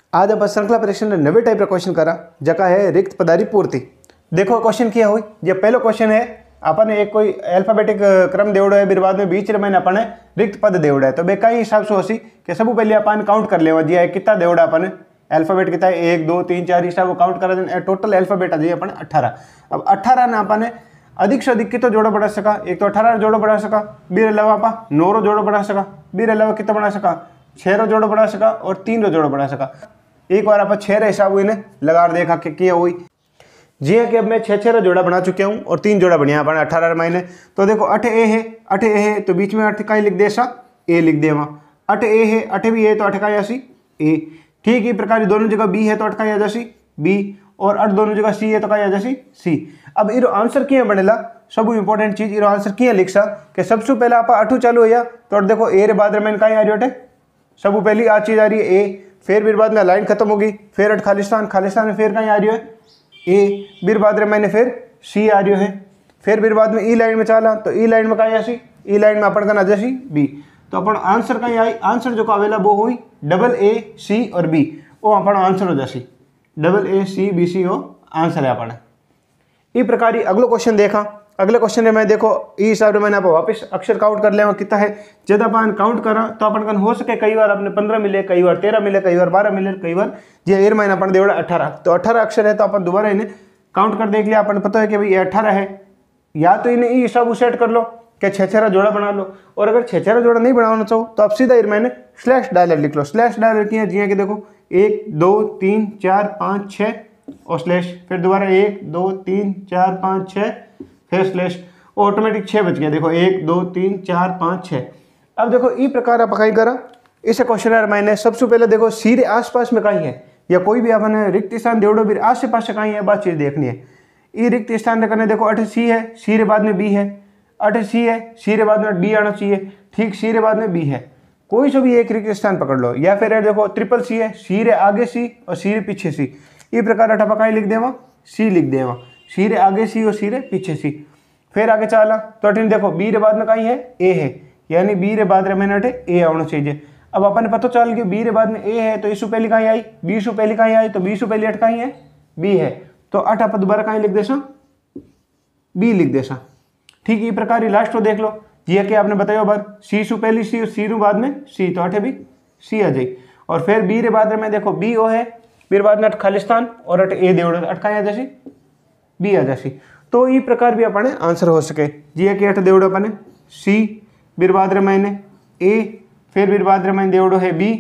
आज आप श्रृंखला परीक्षण नवे टाइप क्वेश्चन करा जका है रिक्त पदारी पूर्ति। देखो क्वेश्चन क्या हुई, ये पहलो क्वेश्चन है अपन एक कोई अल्फाबेटिक क्रम देवड़ो है, फिर बाद में बीच में अपन रिक्त पद देवड़ा है। तो बे कई हिसाब से होसी कि सब पहले अपन काउंट कर लेवा जी कितना देवड़ा अपन अल्फाबेट कितना 1 2 3 4 हिसाब काउंट करा दें, टोटल अल्फाबेट आ जाए अपन 18। अब 18 ना अपन अधिक से अधिक कितना जोड़ा बढ़ा सका, एक तो 18 जोड़ा बढ़ा सका, बीर अलावा आप 9 जोड़ा बढ़ा सका, बीर अलावा कितना बढ़ा सका 6 जोड़ा बढ़ा सका और 3 जोड़ा बढ़ा सका। एक बार आप 6 हिसाब हुई ने लगा देखा कि क्या हुई जी है कि अब मैं 6 जोड़ा बना चुका हूँ और 3 जोड़ा बढ़िया अपन 18 महीने। तो देखो 8 ए है, 8 ए है तो बीच में 8 का ही लिख दे सा ए लिख दे वहाँ, 8 ए है 8 भी ए तो 8 का यासी ए। ठीक है प्रकार दोनों जगह बी है तो 8 का या जासी बी और 8 दोनों जगह सी है तो का या जासी सी। अब इरो आंसर क्या बनेला, सब इंपॉर्टेंट चीज इरो आंसर क्या लिख सा कि सबसे पहले आप 8 चालू है तो देखो ए रे बाद में का आ रही है सब पहली आ चीज आ रही है ए, फिर बाद में लाइन खत्म होगी, फिर 8 खालिस्तान, खालिस्तान में फिर कहीं आ रही है ए, फिर बाद में फिर सी आ रही है, फिर बाद में ई लाइन में चला तो ई लाइन में कहीं आसी ई लाइन में अपन का जासी बी। तो अपन आंसर कहीं आई, आंसर जो आवेला वो हुई डबल ए सी और बी, वो अपन आंसर हो जासी double A C B C वो आंसर है अपन। इस प्रकार ही अगलो क्वेश्चन देखा, अगले क्वेश्चन में मैं देखो इस हिसाब से मैंने आप वापस अक्षर काउंट कर लिया कितना है। जब अपन काउंट करा तो अपन हो सके कई बार अपने 15 मिले, कई बार 13 मिले, कई बार 12 मिले, कई बार जो एर महीना अपन देवड़ा 18। तो 18 अक्षर है तो अपन दोबारा इन्हें काउंट कर देख लिया, अपन पता है कि भाई ये 18 है। या तो इन्हें ये सब सेट कर लो कि 6 जोड़ा बना लो, और अगर 6 जोड़ा नहीं बनाना चाहो तो आप सीधा मैंने स्लैश डायलर लिख लो। स्लैश डायलर की है जी कि देखो 1 2 3 4 5 6 और स्लैश, फिर दोबारा 1 2 3 4 5 6 फिर स्लैश, ऑटोमेटिक 6 बच गया। देखो 1 2 3 4 5 6। अब देखो इस प्रकार आप कहीं करा इस क्वेश्चन मैंने सबसे पहले देखो सी रे आसपास में कहीं है या कोई भी अपन रिक्त स्थान देवड़ो भी आस पास से कहीं है, बात चीज देखनी है। ये रिक्त स्थान करने देखो 8 सी है, सी रे बाद में बी है, 8 सी है, सी रे बाद में बी आना चाहिए, ठीक सी रे बाद में बी है, कोई सा भी एक रिक्त स्थान पकड़ लो। या फिर देखो ट्रिपल सी है, सी रे आगे सी और सी रे पीछे सी, इस प्रकार अठा पकाई लिख देवा सी लिख देवा, सी रे आगे सी और सी रे पीछे सी। फिर आगे चला तो अठीन देखो बी रे बाद में कहीं है ए है, यानी बी रे बाद में अठे ए आना चाहिए। अब अपन पता चल गया बी रे बाद में ए है तो इसु पहली कहीं आई, बी सु पहली कहीं आई तो बी सु पहली अट कहीं है बी है, तो अठ आप दोबारा कहीं लिख देसा बी लिख देसा। ठीक इस प्रकार ही लास्ट को देख लो ये कि आपने बताया बार सी सु पहली सी और सी रू बाद में सी, तो अठे भी सी आ जाए। और फिर बी रे बाद में देखो बी ओ है, फिर बाद में अट खालिस्तान और अट ए देवड़ो अटका आ जासी बी आ जासी। तो इस प्रकार भी अपने आंसर हो सके जी कि अट देवड़ो अपने सी, फिर बाद मैंने ए, फिर बाद मैंने देवड़ो है बी,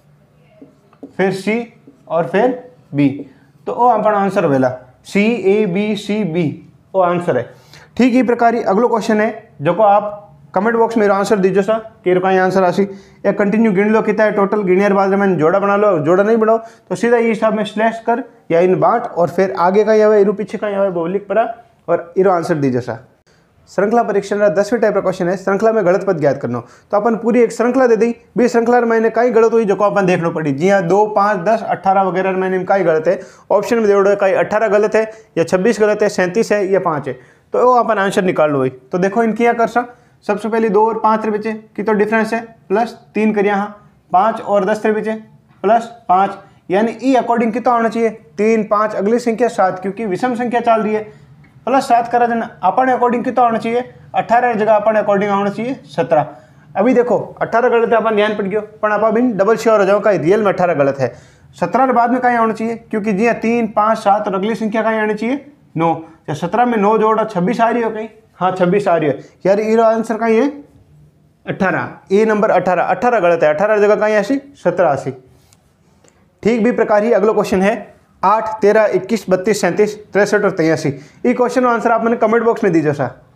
फिर सी और फिर बी, तो वो अपन आंसर वेला C A B C B वो आंसर है। ठीक इस प्रकार ही अगलो क्वेश्चन है जो को आप कमेंट बॉक्स में आंसर दीजिए सा कि का आंसर आसी या कंटिन्यू गिन लो कितना है टोटल, गिनने बाद में जोड़ा बना लो, जोड़ा नहीं बनाओ तो सीधा ये हिसाब में स्लैश कर या इन बांट और फिर आगे का आवे इरू पीछे का आवे वो लिख पड़ा और इरो आंसर दीजिए सा। श्रृंखला परीक्षण 10वें टाइप का क्वेश्चन है श्रृंखला में गलत पद ज्ञात करना। तो अपन पूरी एक श्रृंखला दे दी, भी श्रृंखला मैंने कई गलत हुई जो को अपन देखना पड़ी जी हाँ 2 5 10 18 वगैरह मैंने कई गलत है, ऑप्शन में देवड़ो कई 18 गलत है या 26 गलत है, 37 है या 5 है, तो वो अपन आंसर निकाल लो। तो देखो इनकी क्या कर सा सबसे पहले 2 और 5 रे बचे कि तो डिफरेंस है +3 करिया हाँ, 5 और 10 रे बचे +5, यानी ई अकॉर्डिंग कितना होना चाहिए 3 5, अगली संख्या 7 क्योंकि विषम संख्या चल रही है +7 करा देना अपने अकॉर्डिंग कितना होना चाहिए 18 जगह अपने अकॉर्डिंग होना चाहिए 17। अभी देखो 18 गलत है अपन ध्यान पड़ गयो पर आप अभी डबल श्योर हो जाओ कहीं रियल में 18 गलत है, 17 के बाद में कहीं होना चाहिए क्योंकि जी 3 5 7 और अगली संख्या कहीं आनी चाहिए 9, 17 में 9 जोड़ा 26 आ रही हो कहीं, हाँ 26 आ रही है यार ये आंसर कहीं है 18, ए नंबर 18, 18 गलत है, 18 जगह कहीं ऐसी 17 आसी। ठीक भी प्रकार ही अगला क्वेश्चन है 8 13 21 32 37 63 और 83। ये क्वेश्चन आंसर आप मैंने कमेंट बॉक्स में दीजिए सा।